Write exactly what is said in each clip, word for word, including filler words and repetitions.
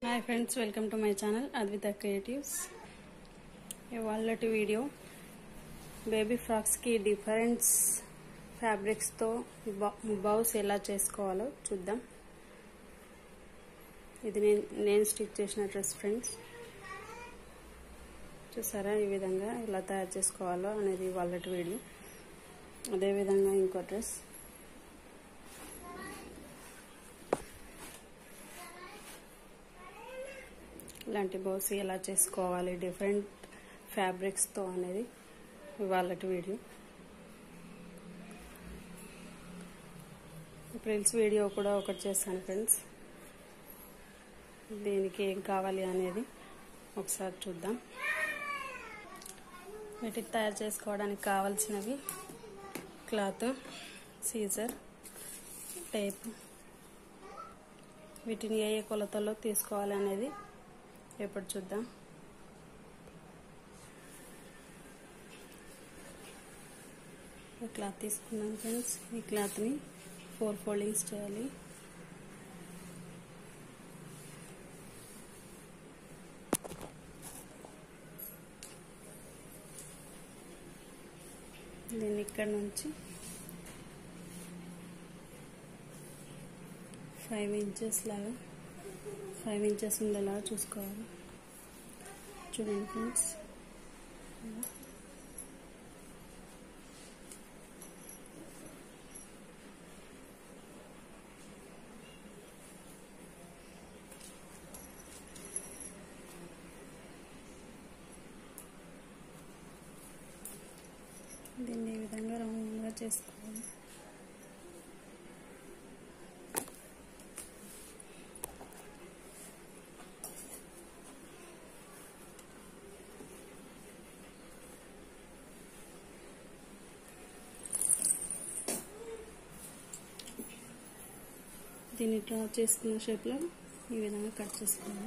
Hi friends, welcome to my channel Advita Creatives. ఇవాళటి video baby frocks కి different fabrics తో bows ఎలా చేసుకోవాలో చూద్దాం. ఇది నేను నేను స్టిచ్ చేసిన డ్రెస్ ఫ్రెండ్స్. చూసారా ఈ విధంగా ఎలా తయారు చేసుకోవాలో అనేది ఇవాళటి వీడియో. అదే విధంగా ఇంకో డ్రెస్ ఇలాంటి బౌస్ ఎలా చేసుకోవాలి డిఫరెంట్ ఫ్యాబ్రిక్స్ తో అనేది ఇవాళటి వీడియో. ప్రిల్స్ వీడియో కూడా ఒకటి చేశాను ఫ్రెండ్స్. దీనికి ఏం కావాలి అనేది ఒకసారి చూద్దాం. వీటికి తయారు చేసుకోవడానికి కావాల్సినవి క్లాత్, సీజర్, టేప్. వీటిని ఏ ఏ కొలతల్లో తీసుకోవాలి అనేది ఎప్పుడు చూద్దాం. ఈ క్లాత్ తీసుకున్నాం ఫ్రెండ్స్. ఈ క్లాత్ని ఫోర్ ఫోల్డింగ్స్ చేయాలి. దీన్ని ఇక్కడ నుంచి ఫైవ్ ఇంచెస్ లాగా ఫైవ్ ఇంచెస్ ఉండేలా చూసుకోవాలి. చూడండి ఫ్రెండ్స్, దీన్ని ఈ విధంగా రౌండ్గా చేసుకోవాలి. దీన్ని డ్రా చేసుకున్న షేప్లో ఈ విధంగా కట్ చేసుకోవాలి.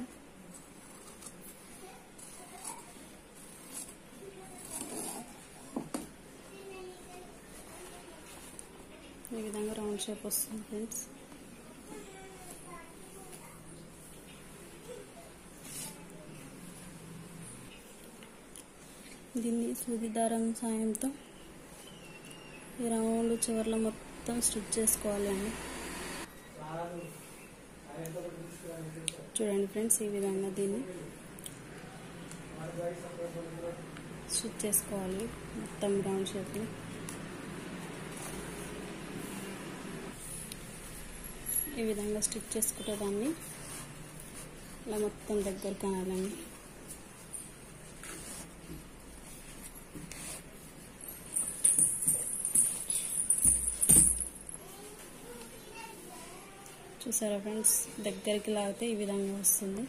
ఈ విధంగా రౌండ్ షేప్ వస్తుంది ఫ్రెండ్స్. దీన్ని సూది దారం సాయంతో ఈ రౌండ్ చివర్లో మొత్తం స్టిచ్ చేసుకోవాలి అండి. చూడండి ఫ్రెండ్స్, ఈ విధంగా దీన్ని స్టిచ్ చేసుకోవాలి మొత్తం రౌండ్ షేప్లో. ఈ విధంగా స్టిచ్ చేసుకుంటే దాన్ని ఇలా మొత్తం దగ్గర కనాలండి. చూసారా ఫ్రెండ్స్, దగ్గరికి లాగితే ఈ విధంగా వస్తుంది.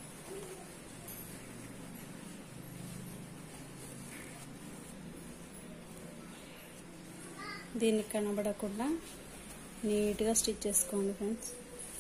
దీన్ని కనబడకుండా నీట్గా స్టిచ్ చేసుకోండి ఫ్రెండ్స్.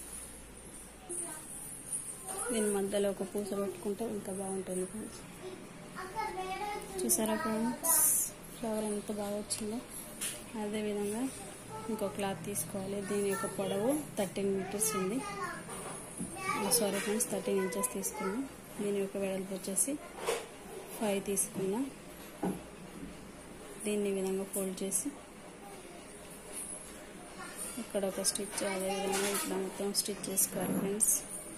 దీని మధ్యలో ఒక పూస పెట్టుకుంటే ఇంకా బాగుంటుంది ఫ్రెండ్స్. చూసారా ఫ్రెండ్స్, ఫ్లవర్ ఎంత బాగా వచ్చిందో. అదేవిధంగా ఇంకో క్లాత్ తీసుకోవాలి. దీని యొక్క పొడవు థర్టీన్ మీటర్స్ ఉంది. సారీ ఫ్రెండ్స్, థర్టీన్ ఇంచెస్ తీసుకున్నాం. దీని యొక్క వెడల్పు వచ్చేసి ఫైవ్ తీసుకున్నాం. దీన్ని ఈ విధంగా ఫోల్డ్ చేసి ఇక్కడ ఒక స్టిచ్, అదేవిధంగా ఇక్కడ మొత్తం స్టిచ్ చేసుకోవాలి ఫ్రెండ్స్.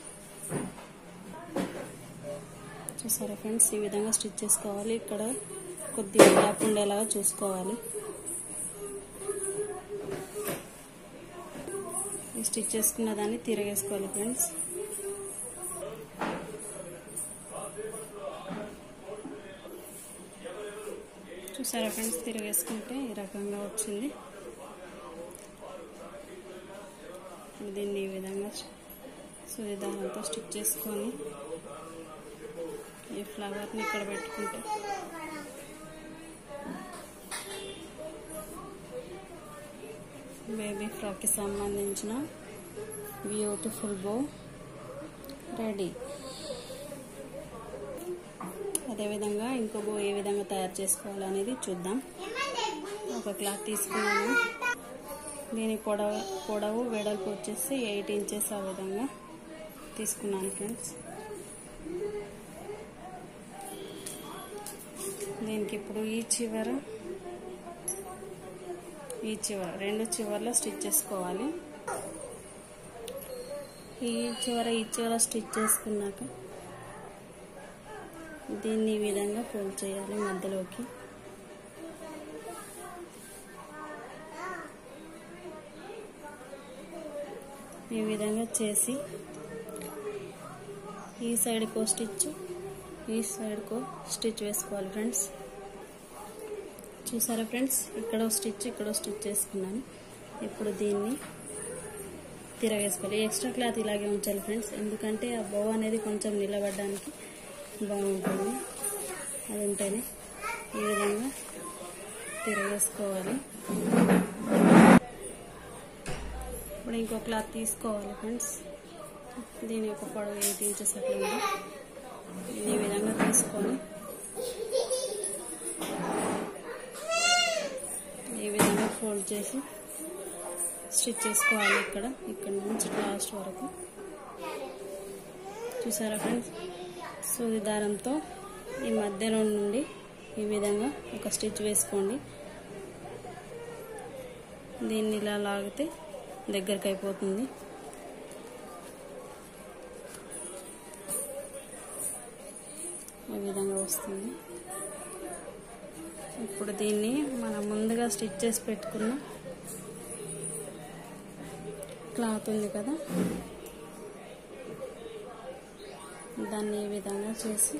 చూసారా ఫ్రెండ్స్, ఈ విధంగా స్టిచ్ చేసుకోవాలి. ఇక్కడ కొద్దిగా గ్యాప్ ఉండేలాగా చూసుకోవాలి. స్టిచ్ చేసుకున్న దాన్ని తిరగేసుకోవాలి ఫ్రెండ్స్. చూసారా ఫ్రెండ్స్, తిరగేసుకుంటే ఈ రకంగా వచ్చింది. దీన్ని ఈ విధంగా సూది దారంతో స్టిచ్ చేసుకొని ఈ ఫ్లవర్ని ఇక్కడ పెట్టుకుంటే బేబీ ఫ్రాక్కి సంబంధించిన బ్యూటిఫుల్ బో రెడీ. అదేవిధంగా ఇంకో బో ఏ విధంగా తయారు చేసుకోవాలనేది చూద్దాం. ఒక క్లాత్ తీసుకున్నాను. దీని పొడవు పొడవు వెడల్పు వచ్చేసి ఎయిట్ ఇంచెస్ ఆ విధంగా తీసుకున్నాను ఫ్రెండ్స్. దీనికి ఇప్పుడు ఈ చివర ఈ చివర రెండు చివర్లో స్టిచ్ చేసుకోవాలి. ఈ చివర ఈ చివర స్టిచ్ చేసుకున్నాక దీన్ని ఈ విధంగా ఫోల్డ్ చేయాలి మధ్యలోకి. ఈ విధంగా చేసి ఈ సైడ్కో స్టిచ్ ఈ సైడ్కో స్టిచ్ వేసుకోవాలి ఫ్రెండ్స్. చూసారా ఫ్రెండ్స్, ఇక్కడ స్టిచ్ ఇక్కడ స్టిచ్ చేసుకున్నాను. ఇప్పుడు దీన్ని తిరగేసుకోవాలి. ఎక్స్ట్రా క్లాత్ ఇలాగే ఉంచాలి ఫ్రెండ్స్, ఎందుకంటే ఆ బౌ అనేది కొంచెం నిలబడడానికి బాగుంటుంది. అది ఉంటేనే ఈ విధంగా తిరగేసుకోవాలి. ఇప్పుడు ఇంకో క్లాత్ తీసుకోవాలి ఫ్రెండ్స్. దీని యొక్క పొడవు ఎయిట్ ఇంచెస్ అట్లా ఉంది. ఈ విధంగా తీసుకొని ఈ విధంగా ఫోల్డ్ చేసి స్టిచ్ చేసుకోవాలి. ఇక్కడ ఇక్కడ నుంచి లాస్ట్ వరకు. చూసారా ఫ్రెండ్స్, సూది దారంతో ఈ మధ్యలో నుండి ఈ విధంగా ఒక స్టిచ్ వేసుకోండి. దీన్ని ఇలా లాగితే దగ్గరికి అయిపోతుంది. ఈ విధంగా వస్తుంది. ఇప్పుడు దీన్ని మనం ముందుగా స్టిచ్ చేసి పెట్టుకున్న క్లాత్ ఉంది కదా, దాన్ని ఈ విధంగా చేసి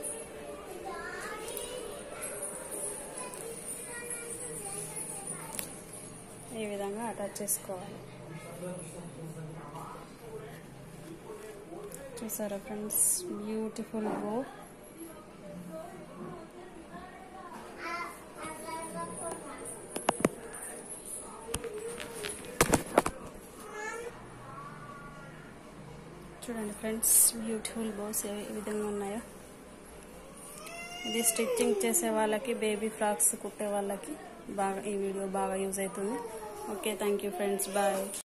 ఈ విధంగా అటాచ్ చేసుకోవాలి. చూసారా ఫ్రెండ్స్, బ్యూటిఫుల్ బో. చూడండి ఫ్రెండ్స్, బ్యూటిఫుల్ బోస్ ఏ విధంగా ఉన్నాయో. ఇది స్టిచ్చింగ్ చేసే వాళ్ళకి, బేబీ ఫ్రాక్స్ కుట్టే వాళ్ళకి బాగా ఈ వీడియో బాగా యూజ్ అవుతుంది. Okay, thank you friends, bye.